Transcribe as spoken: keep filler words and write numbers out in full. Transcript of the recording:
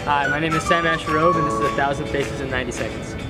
Hi, my name is Sam Asherove, and this is one thousand Faces in ninety seconds.